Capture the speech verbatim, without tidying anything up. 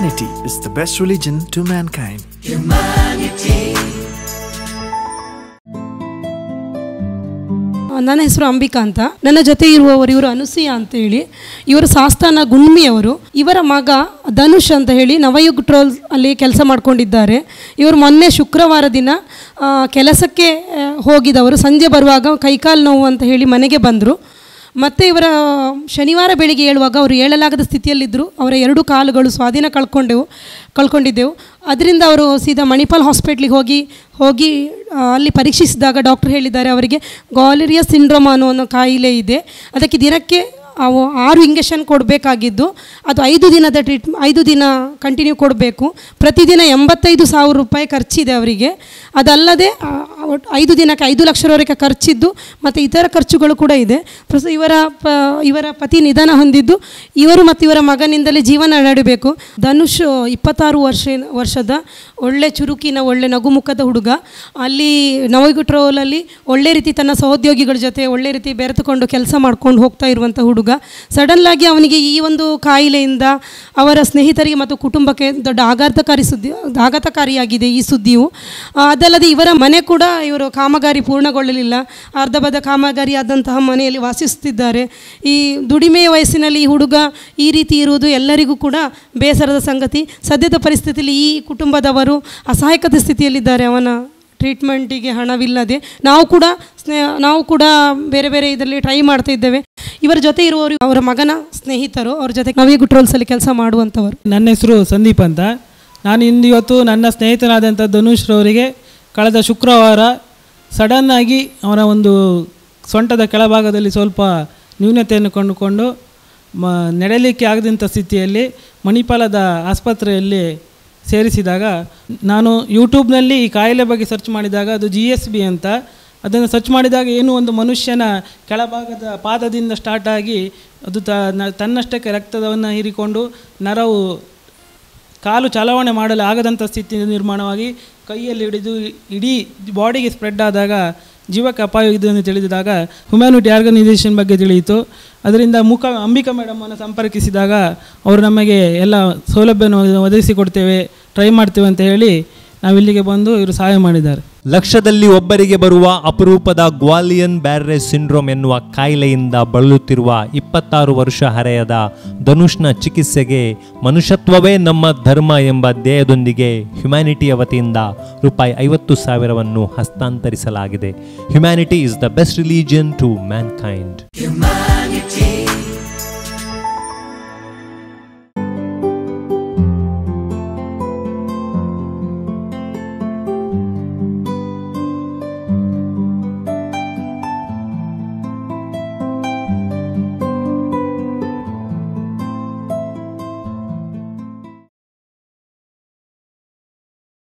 Humanity is the best religion to mankind. Humanity. ನನ್ನ ಹೆಸರು ಅಂಬಿಕಾ ಅಂತ. ನನ್ನ ಜೊತೆ ಇರುವವರು ಇವರು ಅನುಸೂಯ ಅಂತ ಹೇಳಿ. ಇವರು ಸಾಸ್ತಾನ ಗುಣ್ಮಿಯವರು. ಇವರ ಮಗ ಧನುಷ್ ಅಂತ ಹೇಳಿ ನವಯುಗ್ ಟ್ರೋಲ್ ಅಲ್ಲಿ ಕೆಲಸ ಮಾಡ್ಕೊಂಡಿದ್ದಾರೆ. ಇವರು ಮೊನ್ನೆ ಶುಕ್ರವಾರ ದಿನ ಕೆಲಸಕ್ಕೆ ಹೋಗಿದವರು. ಸಂಜೆ ಬರುವಾಗ ಕೈಕಾಲು ನೋವು ಅಂತ ಹೇಳಿ ಮನೆಗೆ ಬಂದರು. ಮತ್ತು ಇವರ ಶನಿವಾರ ಬೆಳಿಗ್ಗೆ ಹೇಳುವಾಗ ಅವರು ಏಳಲಾಗದ ಸ್ಥಿತಿಯಲ್ಲಿದ್ದರು. ಅವರ ಎರಡು ಕಾಲುಗಳು ಸ್ವಾಧೀನ ಕಳ್ಕೊಂಡೆವು ಕಳ್ಕೊಂಡಿದ್ದೆವು ಅದರಿಂದ ಅವರು ಸೀದಾ ಮಣಿಪಾಲ್ ಹಾಸ್ಪಿಟ್ಲಿಗೆ ಹೋಗಿ ಹೋಗಿ ಅಲ್ಲಿ ಪರೀಕ್ಷಿಸಿದಾಗ ಡಾಕ್ಟರ್ ಹೇಳಿದ್ದಾರೆ ಅವರಿಗೆ ಗಾಲೇರಿಯಾ ಸಿಂಡ್ರೋಮ್ ಅನ್ನೋ ಅನ್ನೋ ಕಾಯಿಲೆ ಇದೆ. ಅದಕ್ಕೆ ದಿನಕ್ಕೆ ಅವು ಆರು ಇಂಜೆಕ್ಷನ್ ಕೊಡಬೇಕಾಗಿದ್ದು ಅದು ಐದು ದಿನದ ಟ್ರೀಟ್ ಐದು ದಿನ ಕಂಟಿನ್ಯೂ ಕೊಡಬೇಕು. ಪ್ರತಿದಿನ ಎಂಬತ್ತೈದು ಸಾವಿರ ರೂಪಾಯಿ ಖರ್ಚಿದೆ ಅವರಿಗೆ. ಅದಲ್ಲದೆ ಐದು ದಿನಕ್ಕೆ ಐದು ಲಕ್ಷರವರೆಗೆ ಖರ್ಚಿದ್ದು ಮತ್ತು ಇತರ ಖರ್ಚುಗಳು ಕೂಡ ಇದೆ. ಪ್ರಸ್ತುತ ಇವರ ಪ ಇವರ ಪತಿ ನಿಧನ ಹೊಂದಿದ್ದು ಇವರು ಮತ್ತು ಇವರ ಮಗನಿಂದಲೇ ಜೀವನ ನಡೆಯಬೇಕು. ಧನುಷ್ ಇಪ್ಪತ್ತಾರು ವರ್ಷ ವರ್ಷದ ಒಳ್ಳೆ ಚುರುಕಿನ ಒಳ್ಳೆ ನಗುಮುಖದ ಹುಡುಗ. ಅಲ್ಲಿ ನವಯುಗ್ ಒಳ್ಳೆ ರೀತಿ ತನ್ನ ಸಹೋದ್ಯೋಗಿಗಳ ಜೊತೆ ಒಳ್ಳೆ ರೀತಿ ಬೆರೆತುಕೊಂಡು ಕೆಲಸ ಮಾಡ್ಕೊಂಡು ಹೋಗ್ತಾ ಇರುವಂಥ ಹುಡುಗ. ಸಡನ್ಲಾಗಿ ಅವನಿಗೆ ಈ ಒಂದು ಕಾಯಿಲೆಯಿಂದ ಅವರ ಸ್ನೇಹಿತರಿಗೆ ಮತ್ತು ಕುಟುಂಬಕ್ಕೆ ದೊಡ್ಡ ಆಘಾತಕಾರಿ ಸುದ್ದಿ ಆಘಾತಕಾರಿಯಾಗಿದೆ ಈ ಸುದ್ದಿಯು. ಅದಲ್ಲದೆ ಇವರ ಮನೆ ಕೂಡ ಇವರು ಕಾಮಗಾರಿ ಪೂರ್ಣಗೊಳ್ಳಲಿಲ್ಲ. ಅರ್ಧಬರ್ಧ ಕಾಮಗಾರಿ ಆದಂತಹ ಮನೆಯಲ್ಲಿ ವಾಸಿಸುತ್ತಿದ್ದಾರೆ. ಈ ದುಡಿಮೆಯ ವಯಸ್ಸಿನಲ್ಲಿ ಈ ಹುಡುಗ ಈ ರೀತಿ ಇರುವುದು ಎಲ್ಲರಿಗೂ ಕೂಡ ಬೇಸರದ ಸಂಗತಿ. ಸದ್ಯದ ಪರಿಸ್ಥಿತಿಯಲ್ಲಿ ಈ ಕುಟುಂಬದವರು ಅಸಹಾಯಕದ ಸ್ಥಿತಿಯಲ್ಲಿದ್ದಾರೆ. ಅವನ ಟ್ರೀಟ್ಮೆಂಟಿಗೆ ಹಣವಿಲ್ಲದೆ ನಾವು ಕೂಡ ಸ್ನೇಹ ನಾವು ಕೂಡ ಬೇರೆ ಬೇರೆ ಇದರಲ್ಲಿ ಟ್ರೈ ಮಾಡ್ತಾ ಇದ್ದೇವೆ. ಇವರ ಜೊತೆ ಇರುವವರು ಅವರ ಮಗನ ಸ್ನೇಹಿತರು. ಅವ್ರ ಜೊತೆ ನವಯುಗ್ ಟ್ರೋಲ್ಸಲ್ಲಿ ಕೆಲಸ ಮಾಡುವಂಥವರು. ನನ್ನ ಹೆಸರು ಸಂದೀಪ್ ಅಂತ. ನಾನು ಇಂದು ಇವತ್ತು ನನ್ನ ಸ್ನೇಹಿತನಾದಂಥ ಧನುಷ್ ರವರಿಗೆ ಕಳೆದ ಶುಕ್ರವಾರ ಸಡನ್ನಾಗಿ ಅವರ ಒಂದು ಸೊಂಟದ ಕೆಳಭಾಗದಲ್ಲಿ ಸ್ವಲ್ಪ ನ್ಯೂನತೆಯನ್ನು ಕಂಡುಕೊಂಡು ಮ ನಡೆಯಲಿಕ್ಕೆ ಆಗದಂಥ ಸ್ಥಿತಿಯಲ್ಲಿ ಮಣಿಪಾಲದ ಆಸ್ಪತ್ರೆಯಲ್ಲಿ ಸೇರಿಸಿದಾಗ ನಾನು ಯೂಟ್ಯೂಬ್ನಲ್ಲಿ ಈ ಕಾಯಿಲೆ ಬಗ್ಗೆ ಸರ್ಚ್ ಮಾಡಿದಾಗ ಅದು ಜಿ ಎಸ್ ಬಿ ಅಂತ. ಅದನ್ನು ಸರ್ಚ್ ಮಾಡಿದಾಗ ಏನು ಒಂದು ಮನುಷ್ಯನ ಕೆಳಭಾಗದ ಪಾದದಿಂದ ಸ್ಟಾರ್ಟಾಗಿ ಅದು ತನ್ನಷ್ಟಕ್ಕೆ ರಕ್ತವನ್ನು ಹೀರಿಕೊಂಡು ನರವು ಕಾಲು ಚಲಾವಣೆ ಮಾಡಲು ಆಗದಂಥ ಸ್ಥಿತಿ ನಿರ್ಮಾಣವಾಗಿ ಕೈಯಲ್ಲಿ ಹಿಡಿದು ಇಡೀ ಬಾಡಿಗೆ ಸ್ಪ್ರೆಡ್ ಆದಾಗ ಜೀವಕ್ಕೆ ಅಪಾಯ ಇದೆ ಎಂದು ತಿಳಿದಾಗ ಹ್ಯುಮ್ಯಾನಿಟಿ ಆರ್ಗನೈಸೇಷನ್ ಬಗ್ಗೆ ತಿಳಿಯಿತು. ಅದರಿಂದ ಮುಖ ಅಂಬಿಕಾ ಮೇಡಮನ್ನು ಸಂಪರ್ಕಿಸಿದಾಗ ಅವರು ನಮಗೆ ಎಲ್ಲ ಸೌಲಭ್ಯವನ್ನು ಒದಗಿಸಿಕೊಡ್ತೇವೆ, ಟ್ರೈ ಮಾಡ್ತೇವೆ ಅಂತ ಹೇಳಿ ನಾವಿಲ್ಲಿಗೆ ಬಂದು ಇವರು ಸಹಾಯ ಮಾಡಿದ್ದಾರೆ. ಲಕ್ಷದಲ್ಲಿ ಒಬ್ಬರಿಗೆ ಬರುವ ಅಪರೂಪದ ಗ್ವಾಲಿಯನ್ ಬ್ಯಾರೆ ಸಿಂಡ್ರೋಮ್ ಎನ್ನುವ ಕಾಯಿಲೆಯಿಂದ ಬಳಲುತ್ತಿರುವ ಇಪ್ಪತ್ತಾರು ವರ್ಷ ಹರೆಯದ ಧನುಷ್ನ ಚಿಕಿತ್ಸೆಗೆ ಮನುಷ್ಯತ್ವವೇ ನಮ್ಮ ಧರ್ಮ ಎಂಬ ಧ್ಯೇಯದೊಂದಿಗೆ ಹ್ಯುಮ್ಯಾನಿಟಿಯ ವತಿಯಿಂದ ರೂಪಾಯಿ ಐವತ್ತು ಸಾವಿರವನ್ನು ಹಸ್ತಾಂತರಿಸಲಾಗಿದೆ. Humanity is the best religion to Mankind.